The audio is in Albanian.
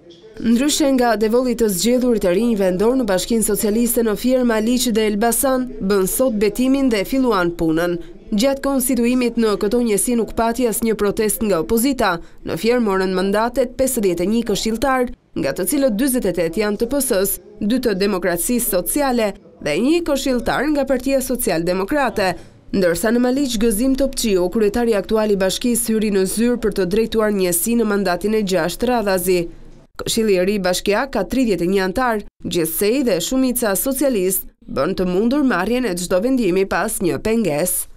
Ndryshe nga devolli të zgjedhurit të rinj vendor në Bashkinë Socialiste në Fier, Maliq dhe Elbasan bën sot betimin dhe filluan punën. Gjatë konstituimit në këto njësi nuk pati asnjë protestë nga opozita. Në Fier morën mandatet 51 këshilltar, nga të cilët 48 janë të PS-s, 2 të Demokracisë Sociale dhe 1 këshilltar nga Partia Social-Demokrate. Ndërsa në Maliq Gëzim Topçiu, kryetari aktual i bashkisë, hyri në zyrë për të drejtuar njësi në mandatin e 6 radhazi. Këshilli i ri bashkiak ka 31 antar, gjithsej dhe shumica socialist bën të mundur marrjen e çdo vendimi pas një pengesë.